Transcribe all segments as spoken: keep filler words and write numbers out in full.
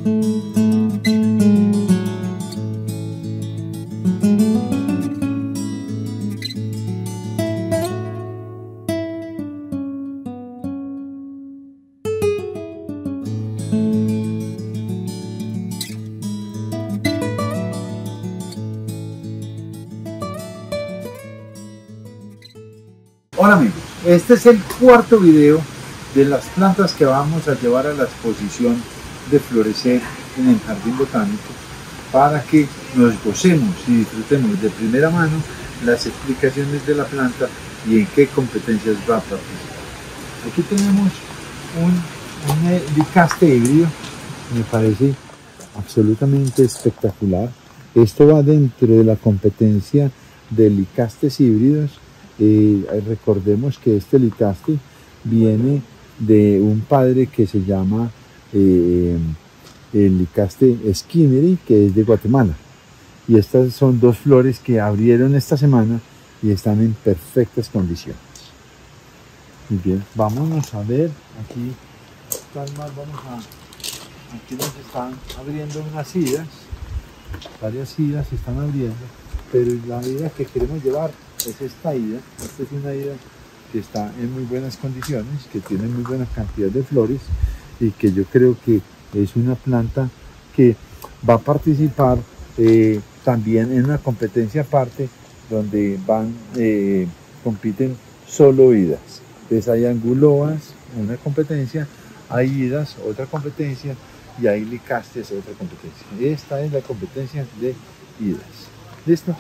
Hola amigos, este es el cuarto video de las plantas que vamos a llevar a la exposición de Florecer en el Jardín Botánico para que nos gocemos y disfrutemos de primera mano las explicaciones de la planta y en qué competencias va a participar. Aquí tenemos un, un licaste híbrido, me parece absolutamente espectacular. Esto va dentro de la competencia de licastes híbridos. Eh, recordemos que este licaste viene de un padre que se llama eh, el licaste Skinneri, que es de Guatemala, y estas son dos flores que abrieron esta semana y están en perfectas condiciones. Muy bien, vámonos a ver aquí, más vamos a, aquí nos están abriendo unas idas, varias idas se están abriendo, pero la ida que queremos llevar es esta ida. Esta es una ida que está en muy buenas condiciones, que tiene muy buena cantidad de flores y que yo creo que es una planta que va a participar eh, también en una competencia aparte donde van, eh, compiten solo idas. Entonces hay anguloas, una competencia, hay idas, otra competencia, y hay licastes, otra competencia. Esta es la competencia de idas. ¿Listo?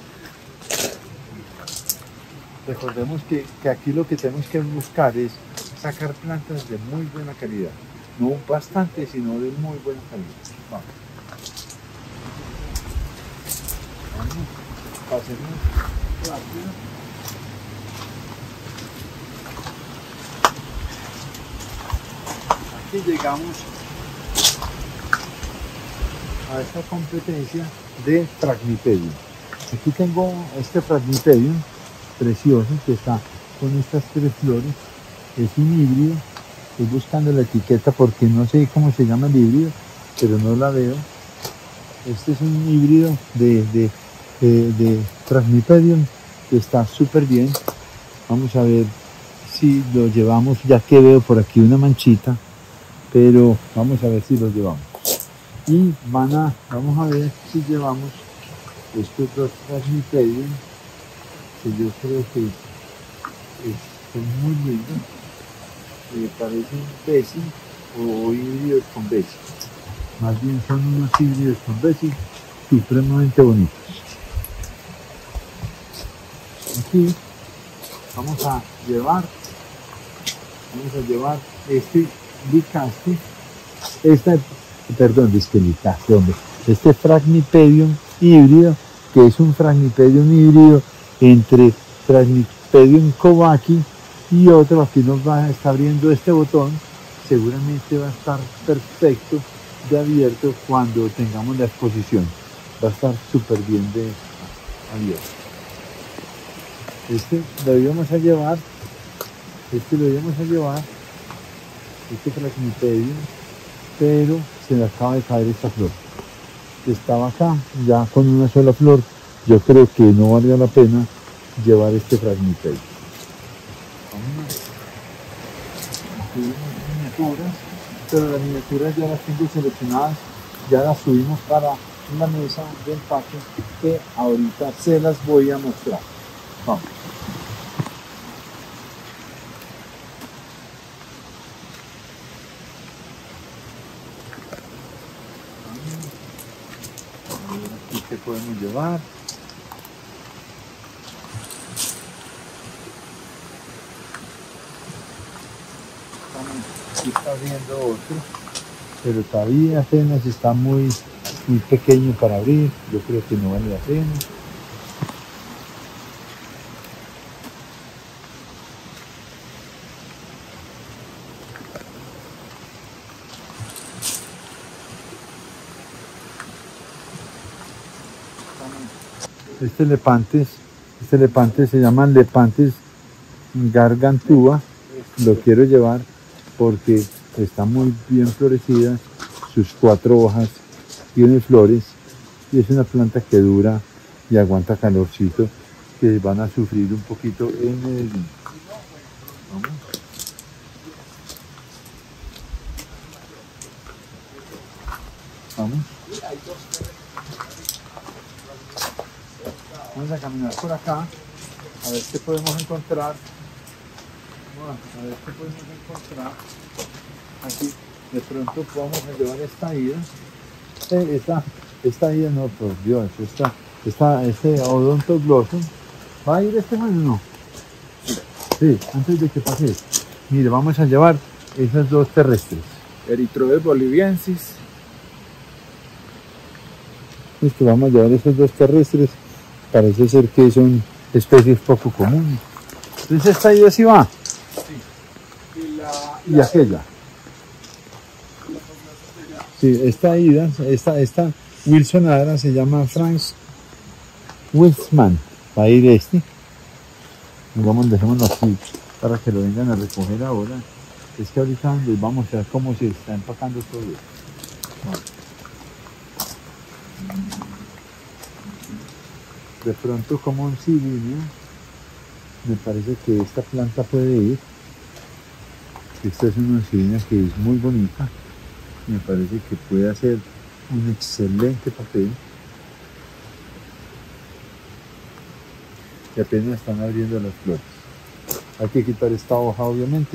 Recordemos que, que aquí lo que tenemos que buscar es sacar plantas de muy buena calidad. No bastante, sino de muy buena calidad. Vamos. Vamos. Pasemos rápido. Aquí llegamos a esta competencia de Phragmipedium. Aquí tengo este Phragmipedium precioso que está con estas tres flores. Es un híbrido. Estoy buscando la etiqueta porque no sé cómo se llama el híbrido, pero no la veo. Este es un híbrido de, de, de, de Phragmipedium que está súper bien. Vamos a ver si lo llevamos, ya que veo por aquí una manchita, pero vamos a ver si lo llevamos. Y van a, vamos a ver si llevamos estos dos Phragmipedium, que yo creo que es, son muy lindos, eh, parecen besi o híbridos con besi, más bien son unos híbridos con besi supremamente bonitos. Aquí vamos a llevar, vamos a llevar este licaste, esta, perdón, este licaste, hombre, este Phragmipedium híbrido, que es un Phragmipedium híbrido entre Phragmipedium Kobaki y otro. Aquí nos va a estar abriendo este botón, seguramente va a estar perfecto de abierto cuando tengamos la exposición, va a estar súper bien de abierto. Este lo íbamos a llevar, este lo íbamos a llevar, este Phragmipedium, pero se le acaba de caer esta flor, que estaba acá, ya con una sola flor. Yo creo que no valía la pena llevar este Phragmipedium. Aquí unas miniaturas, pero las miniaturas ya las tengo seleccionadas, ya las subimos para la mesa de empaque, que ahorita se las voy a mostrar. Vamos. Aquí que podemos llevar. Aquí está viendo otro, pero todavía apenas está muy, muy pequeño para abrir. Yo creo que no vale la pena. Este Lepanthes, este Lepanthes se llama Lepanthes gargantua. Lo quiero llevar porque está muy bien florecida, sus cuatro hojas, tiene flores y es una planta que dura y aguanta calorcito, que van a sufrir un poquito en Medellín. Vamos. Vamos. Vamos a caminar por acá, a ver qué podemos encontrar. Vamos a ver qué podemos encontrar. Aquí de pronto vamos a llevar esta ida. Eh, esta, esta ida no, por Dios, esta, esta, este Odontoglossum. ¿Va a ir este año o no? Sí, antes de que pase esto. Mire, vamos a llevar esas dos terrestres. Erythrodes boliviensis. Listo, vamos a llevar esas dos terrestres. Parece ser que son especies poco comunes. Entonces esta ida sí va. Sí. Y, la, y la, aquella. Sí, esta ida, esta, esta Wilsonara se llama Franz Wilsman. Va a ir este. Vamos, dejémoslo aquí para que lo vengan a recoger ahora. Es que ahorita les vamos a ver cómo se está empacando todo esto. Bueno. De pronto, como un silinio, me parece que esta planta puede ir. Esta es una oncilina que es muy bonita. Me parece que puede hacer un excelente papel. Y apenas están abriendo las flores. Hay que quitar esta hoja, obviamente.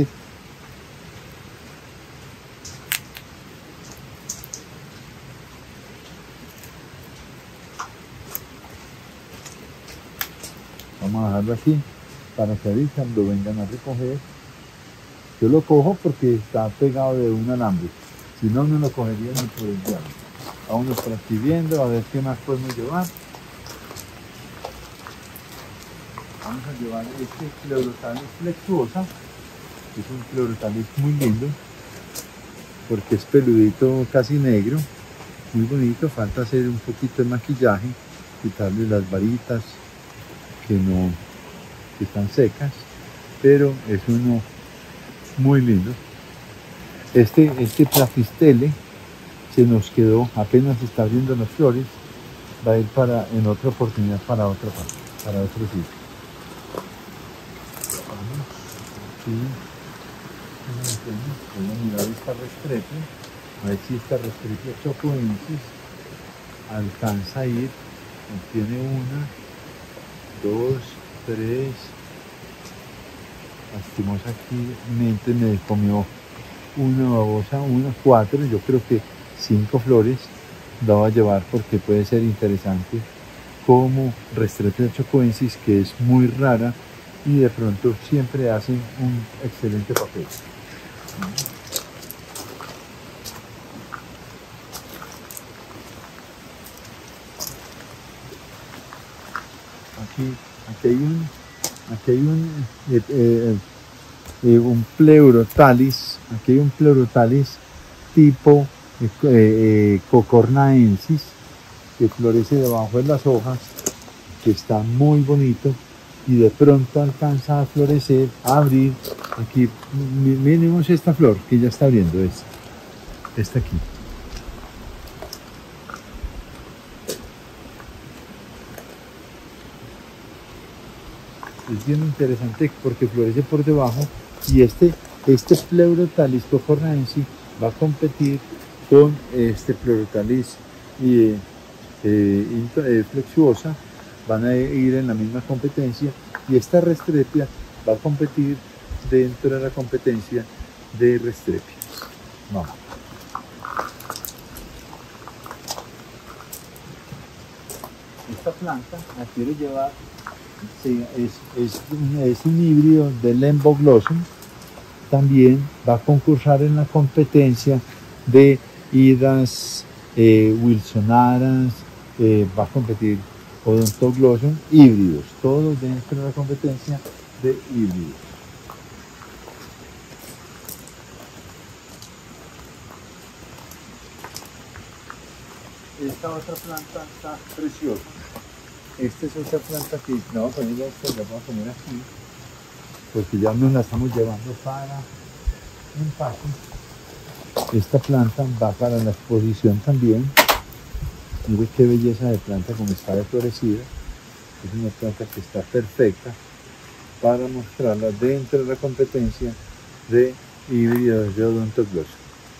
Vamos a dejarlo aquí para que ahorita lo vengan a recoger. Yo lo cojo porque está pegado de un alambre. Si no, no lo cogería ni por el diablo. Vamos a estar aquí viendo a ver qué más podemos llevar. Vamos a llevar este Pleurotalis flexuosa. Es un Pleurotalis muy lindo porque es peludito, casi negro, muy bonito. Falta hacer un poquito de maquillaje, quitarle las varitas que no que están secas, pero es uno muy lindo. Este, este Plafistele se nos quedó, apenas está abriendo las flores, va a ir para, en otra oportunidad para otra parte, para otro sitio. Vamos, aquí, voy a mirar esta Restrepia, a ver si esta Restrepia chocoensis alcanza a ir, tiene una, dos, tres, lastimosamente me comió una babosa, una, cuatro, yo creo que cinco flores la voy a llevar porque puede ser interesante como Restrepia chocoensis, que es muy rara y de pronto siempre hacen un excelente papel. Aquí, aquí hay un, aquí hay un, eh, eh, eh, un Pleurotalis, aquí hay un Pleurotalis tipo eh, eh, Cocornaensis que florece debajo de las hojas, que está muy bonito y de pronto alcanza a florecer, a abrir. Aquí miremos esta flor que ya está abriendo, esta, esta aquí. Es bien interesante porque florece por debajo y este, este Pleurotalis cocornaensis va a competir con este Pleurotalis y, eh, eh, flexuosa, van a ir en la misma competencia y esta Restrepia va a competir dentro de la competencia de Restrepia. Vamos. Esta planta la quiero llevar. Sí, es, es, un, es un híbrido del Lemboglossum. También va a concursar en la competencia de Idas eh, wilsonaras, eh, va a competir Odontoglossum híbridos, todos dentro de la competencia de híbridos. Esta otra planta está preciosa. Esta es otra planta que la vamos a poner, esta, la vamos a poner aquí, porque ya nos la estamos llevando para empaque. esta planta va para la exposición también. Mire qué belleza de planta como está de florecida. Es una planta que está perfecta para mostrarla dentro de la competencia de híbridos de odontoglossum.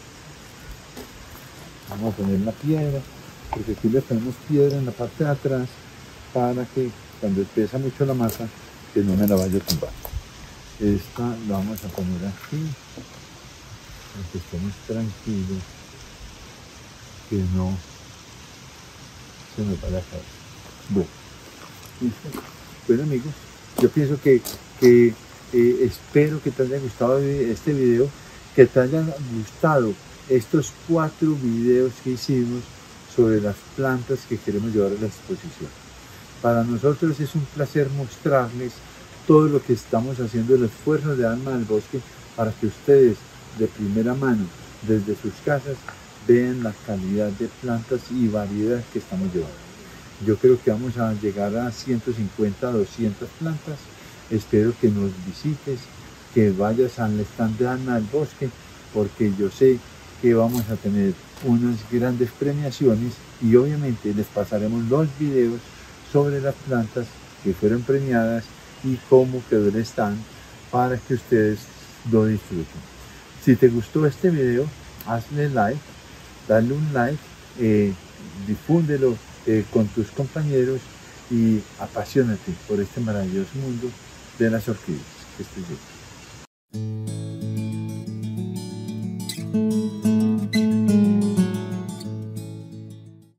Vamos a poner la piedra, porque aquí le ponemos piedra en la parte de atrás para que cuando pesa mucho la masa, que no me la vaya a tumbar. Esta la vamos a poner aquí, para que estemos tranquilos, que no se nos vaya a caer. Bueno, ¿listo? Bueno amigos, yo pienso que, que eh, espero que te haya gustado este video, que te hayan gustado estos cuatro videos que hicimos sobre las plantas que queremos llevar a la exposición. Para nosotros es un placer mostrarles todo lo que estamos haciendo, el esfuerzo de Alma del Bosque, para que ustedes de primera mano, desde sus casas, vean la calidad de plantas y variedad que estamos llevando. Yo creo que vamos a llegar a ciento cincuenta, doscientas plantas. Espero que nos visites, que vayas al stand de Alma del Bosque, porque yo sé que vamos a tener unas grandes premiaciones y obviamente les pasaremos los videos sobre las plantas que fueron premiadas y cómo quedó el stand para que ustedes lo disfruten. Si te gustó este video, hazle like, dale un like, eh, difúndelo eh, con tus compañeros y apasionate por este maravilloso mundo de las orquídeas. Que estés bien.